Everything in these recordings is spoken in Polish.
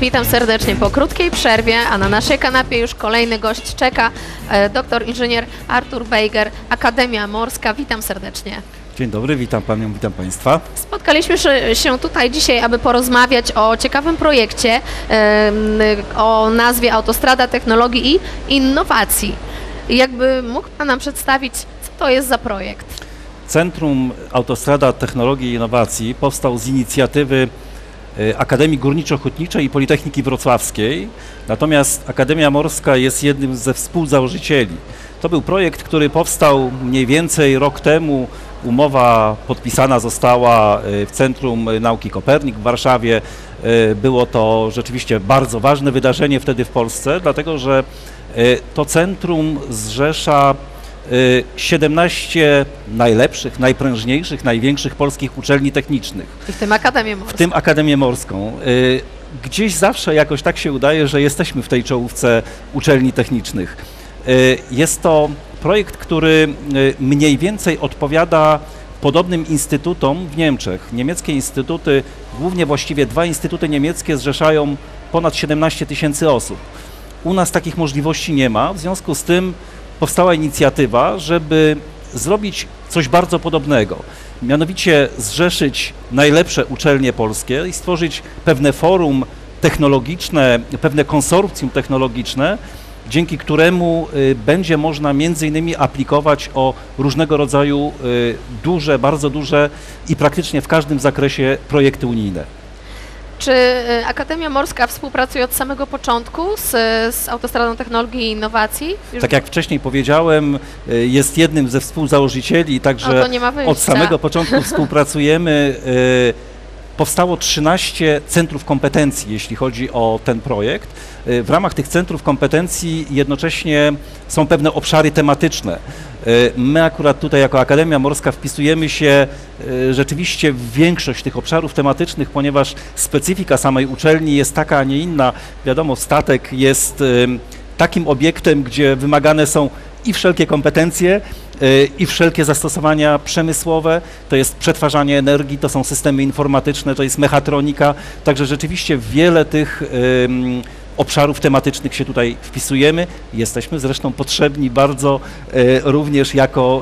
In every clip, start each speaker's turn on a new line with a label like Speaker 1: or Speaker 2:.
Speaker 1: Witam serdecznie po krótkiej przerwie, a na naszej kanapie już kolejny gość czeka, doktor inżynier Artur Bejger, Akademia Morska. Witam serdecznie.
Speaker 2: Dzień dobry, witam Panią, witam Państwa.
Speaker 1: Spotkaliśmy się tutaj dzisiaj, aby porozmawiać o ciekawym projekcie o nazwie Autostrada Technologii i Innowacji. Jakby mógł Pan nam przedstawić, co to jest za projekt?
Speaker 2: Centrum Autostrada Technologii i Innowacji powstał z inicjatywy Akademii Górniczo-Hutniczej i Politechniki Wrocławskiej, natomiast Akademia Morska jest jednym ze współzałożycieli. To był projekt, który powstał mniej więcej rok temu. Umowa podpisana została w Centrum Nauki Kopernik w Warszawie. Było to rzeczywiście bardzo ważne wydarzenie wtedy w Polsce, dlatego że to centrum zrzesza 17 najlepszych, najprężniejszych, największych polskich uczelni technicznych.
Speaker 1: I w tym Akademię Morską.
Speaker 2: W tym Akademię Morską. Gdzieś zawsze jakoś tak się udaje, że jesteśmy w tej czołówce uczelni technicznych. Jest to projekt, który mniej więcej odpowiada podobnym instytutom w Niemczech. Niemieckie instytuty, głównie właściwie dwa instytuty niemieckie zrzeszają ponad 17 000 osób. U nas takich możliwości nie ma, w związku z tym powstała inicjatywa, żeby zrobić coś bardzo podobnego. Mianowicie zrzeszyć najlepsze uczelnie polskie i stworzyć pewne forum technologiczne, pewne konsorcjum technologiczne, dzięki któremu będzie można między innymi aplikować o różnego rodzaju duże, bardzo duże i praktycznie w każdym zakresie projekty unijne.
Speaker 1: Czy Akademia Morska współpracuje od samego początku z Autostradą Technologii i Innowacji?
Speaker 2: Tak jak wcześniej powiedziałem, jest jednym ze współzałożycieli, także od samego początku współpracujemy. Powstało 13 centrów kompetencji, jeśli chodzi o ten projekt. W ramach tych centrów kompetencji jednocześnie są pewne obszary tematyczne. My akurat tutaj jako Akademia Morska wpisujemy się rzeczywiście w większość tych obszarów tematycznych, ponieważ specyfika samej uczelni jest taka, a nie inna. Wiadomo, statek jest takim obiektem, gdzie wymagane są i wszelkie kompetencje, i wszelkie zastosowania przemysłowe, to jest przetwarzanie energii, to są systemy informatyczne, to jest mechatronika, także rzeczywiście wiele tych obszarów tematycznych się tutaj wpisujemy. Jesteśmy zresztą potrzebni bardzo również jako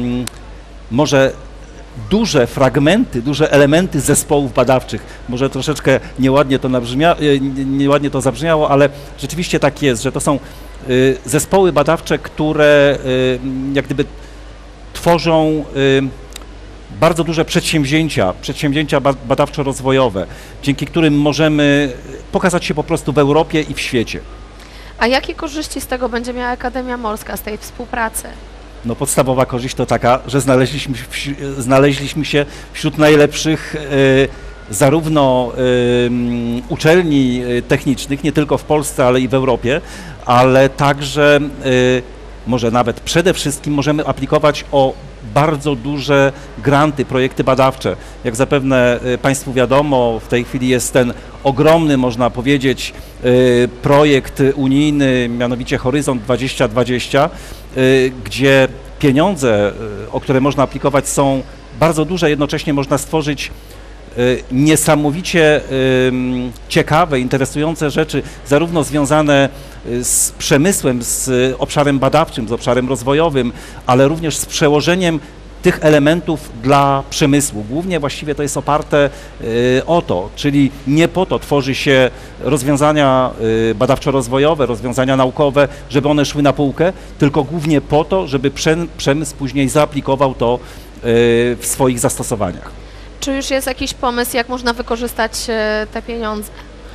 Speaker 2: może duże fragmenty, duże elementy zespołów badawczych. Może troszeczkę nieładnie to zabrzmiało, ale rzeczywiście tak jest, że to są zespoły badawcze, które jak gdyby tworzą bardzo duże przedsięwzięcia badawczo-rozwojowe, dzięki którym możemy pokazać się po prostu w Europie i w świecie.
Speaker 1: A jakie korzyści z tego będzie miała Akademia Morska, z tej współpracy?
Speaker 2: No podstawowa korzyść to taka, że znaleźliśmy się wśród najlepszych zarówno uczelni technicznych, nie tylko w Polsce, ale i w Europie, ale także może nawet przede wszystkim możemy aplikować o bardzo duże granty, projekty badawcze. Jak zapewne Państwu wiadomo, w tej chwili jest ten ogromny, można powiedzieć, projekt unijny, mianowicie Horyzont 2020, gdzie pieniądze, o które można aplikować, są bardzo duże, jednocześnie można stworzyć niesamowicie ciekawe, interesujące rzeczy, zarówno związane z przemysłem, z obszarem badawczym, z obszarem rozwojowym, ale również z przełożeniem tych elementów dla przemysłu. Głównie właściwie to jest oparte o to, czyli nie po to tworzy się rozwiązania badawczo-rozwojowe, rozwiązania naukowe, żeby one szły na półkę, tylko głównie po to, żeby przemysł później zaaplikował to w swoich zastosowaniach.
Speaker 1: Czy już jest jakiś pomysł, jak można wykorzystać te pieniądze?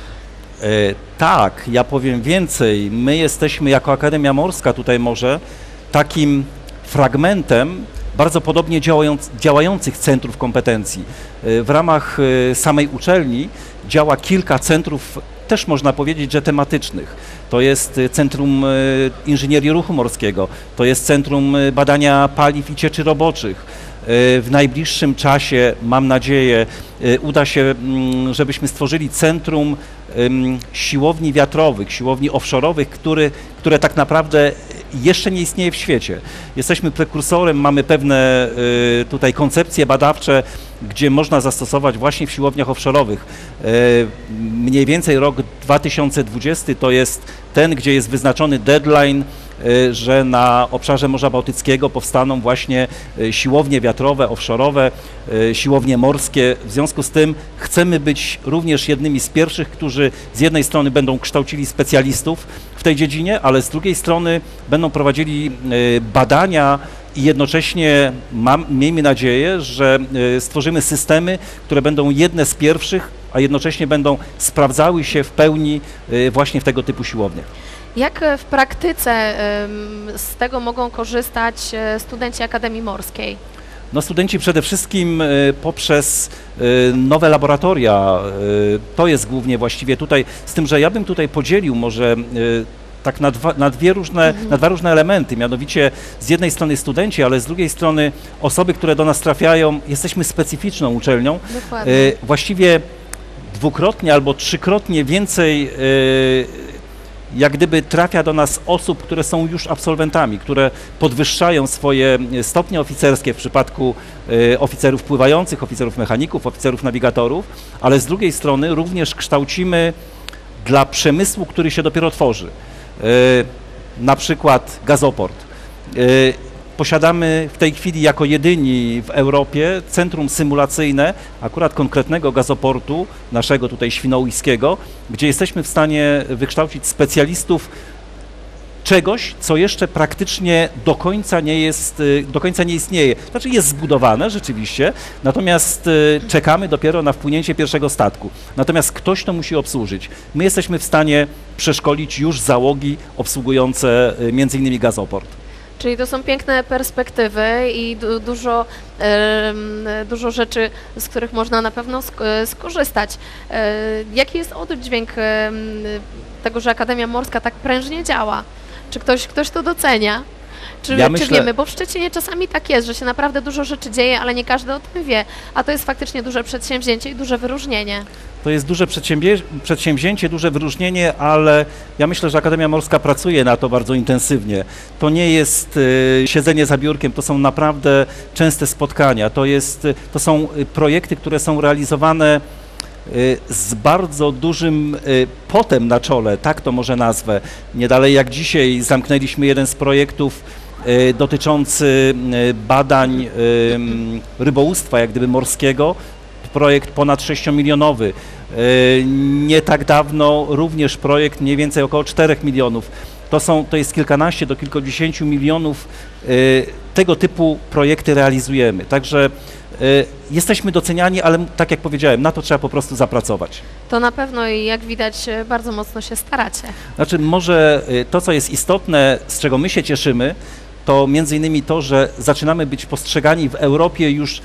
Speaker 2: Tak, ja powiem więcej. My jesteśmy jako Akademia Morska tutaj może takim fragmentem bardzo podobnie działających centrów kompetencji. W ramach samej uczelni działa kilka centrów, też można powiedzieć, że tematycznych. To jest Centrum Inżynierii Ruchu Morskiego, to jest Centrum Badania Paliw i Cieczy Roboczych. W najbliższym czasie, mam nadzieję, uda się, żebyśmy stworzyli centrum siłowni wiatrowych, siłowni offshore'owych, które tak naprawdę jeszcze nie istnieje w świecie. Jesteśmy prekursorem, mamy pewne tutaj koncepcje badawcze, gdzie można zastosować właśnie w siłowniach offshore'owych. Mniej więcej rok 2020 to jest ten, gdzie jest wyznaczony deadline, że na obszarze Morza Bałtyckiego powstaną właśnie siłownie wiatrowe, offshore'owe, siłownie morskie. W związku z tym chcemy być również jednymi z pierwszych, którzy z jednej strony będą kształcili specjalistów w tej dziedzinie, ale z drugiej strony będą prowadzili badania i jednocześnie miejmy nadzieję, że stworzymy systemy, które będą jedne z pierwszych, a jednocześnie będą sprawdzały się w pełni właśnie w tego typu siłowniach.
Speaker 1: Jak w praktyce z tego mogą korzystać studenci Akademii Morskiej?
Speaker 2: No, studenci przede wszystkim poprzez nowe laboratoria, to jest głównie właściwie tutaj, z tym, że ja bym tutaj podzielił może tak na dwa różne elementy, mianowicie z jednej strony studenci, ale z drugiej strony osoby, które do nas trafiają, jesteśmy specyficzną uczelnią.
Speaker 1: Dokładnie.
Speaker 2: Właściwie dwukrotnie albo trzykrotnie więcej jak gdyby trafia do nas osób, które są już absolwentami, które podwyższają swoje stopnie oficerskie w przypadku oficerów pływających, oficerów mechaników, oficerów nawigatorów, ale z drugiej strony również kształcimy dla przemysłu, który się dopiero tworzy. Na przykład gazoport. Posiadamy w tej chwili jako jedyni w Europie centrum symulacyjne akurat konkretnego gazoportu, naszego tutaj świnoujskiego, gdzie jesteśmy w stanie wykształcić specjalistów czegoś, co jeszcze praktycznie do końca nie istnieje. Znaczy jest zbudowane rzeczywiście, natomiast czekamy dopiero na wpłynięcie pierwszego statku. Natomiast ktoś to musi obsłużyć. My jesteśmy w stanie przeszkolić już załogi obsługujące między innymi gazoport.
Speaker 1: Czyli to są piękne perspektywy i dużo rzeczy, z których można na pewno skorzystać. Jaki jest oddźwięk tego, że Akademia Morska tak prężnie działa? Czy ktoś to docenia? Czy wiemy, bo w Szczecinie czasami tak jest, że się naprawdę dużo rzeczy dzieje, ale nie każdy o tym wie, a to jest faktycznie duże przedsięwzięcie i duże wyróżnienie.
Speaker 2: To jest duże przedsięwzięcie, duże wyróżnienie, ale ja myślę, że Akademia Morska pracuje na to bardzo intensywnie. To nie jest siedzenie za biurkiem, to są naprawdę częste spotkania, to są projekty, które są realizowane z bardzo dużym potem na czole, tak to może nazwę. Nie dalej jak dzisiaj zamknęliśmy jeden z projektów dotyczący badań rybołówstwa jak gdyby morskiego, projekt ponad 6-milionowy. Nie tak dawno również projekt mniej więcej około 4 milionów. To jest kilkanaście do kilkudziesięciu milionów, tego typu projekty realizujemy. Także jesteśmy doceniani, ale tak jak powiedziałem, na to trzeba po prostu zapracować.
Speaker 1: To na pewno i jak widać bardzo mocno się staracie.
Speaker 2: Znaczy może to, co jest istotne, z czego my się cieszymy, to między innymi to, że zaczynamy być postrzegani w Europie już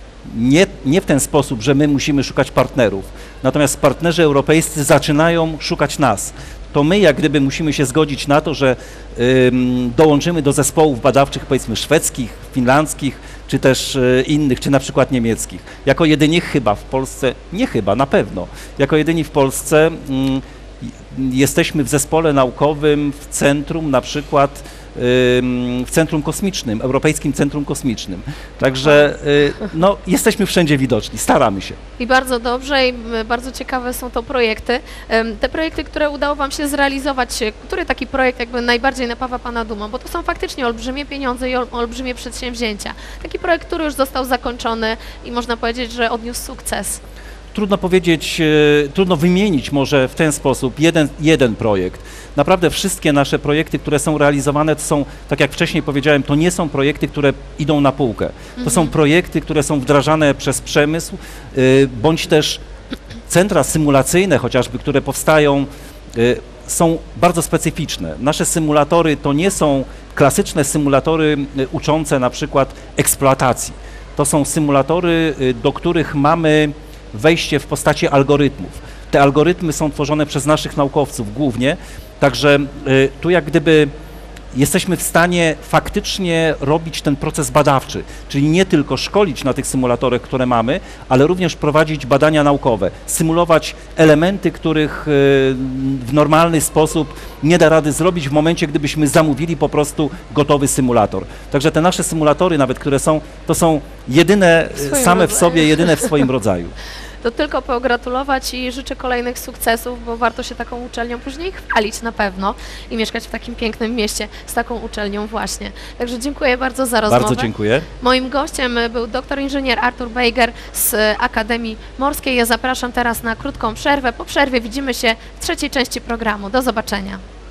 Speaker 2: nie w ten sposób, że my musimy szukać partnerów, natomiast partnerzy europejscy zaczynają szukać nas. To my jak gdyby musimy się zgodzić na to, że dołączymy do zespołów badawczych powiedzmy szwedzkich, finlandzkich, czy też innych, czy na przykład niemieckich. Jako jedyni chyba w Polsce, nie chyba, na pewno, jako jedyni w Polsce jesteśmy w zespole naukowym w centrum na przykład w Centrum Kosmicznym, Europejskim Centrum Kosmicznym. Także no, jesteśmy wszędzie widoczni, staramy się.
Speaker 1: I bardzo dobrze i bardzo ciekawe są to projekty. Te projekty, które udało Wam się zrealizować, który taki projekt jakby najbardziej napawa Pana dumą? Bo to są faktycznie olbrzymie pieniądze i olbrzymie przedsięwzięcia. Taki projekt, który już został zakończony i można powiedzieć, że odniósł sukces.
Speaker 2: Trudno powiedzieć, trudno wymienić może w ten sposób jeden projekt. Naprawdę wszystkie nasze projekty, które są realizowane, to są, tak jak wcześniej powiedziałem, to nie są projekty, które idą na półkę. To są projekty, które są wdrażane przez przemysł, bądź też centra symulacyjne chociażby, które powstają, są bardzo specyficzne. Nasze symulatory to nie są klasyczne symulatory uczące na przykład eksploatacji. To są symulatory, do których mamy wejście w postaci algorytmów. Te algorytmy są tworzone przez naszych naukowców głównie, także tu jak gdyby jesteśmy w stanie faktycznie robić ten proces badawczy, czyli nie tylko szkolić na tych symulatorach, które mamy, ale również prowadzić badania naukowe, symulować elementy, których w normalny sposób nie da rady zrobić w momencie, gdybyśmy zamówili po prostu gotowy symulator. Także te nasze symulatory nawet, które są, to są jedyne same w sobie, jedyne w swoim rodzaju.
Speaker 1: To tylko pogratulować i życzę kolejnych sukcesów, bo warto się taką uczelnią później chwalić na pewno i mieszkać w takim pięknym mieście z taką uczelnią właśnie. Także dziękuję bardzo za rozmowę.
Speaker 2: Bardzo dziękuję.
Speaker 1: Moim gościem był doktor inżynier Artur Bejger z Akademii Morskiej. Ja zapraszam teraz na krótką przerwę. Po przerwie widzimy się w trzeciej części programu. Do zobaczenia.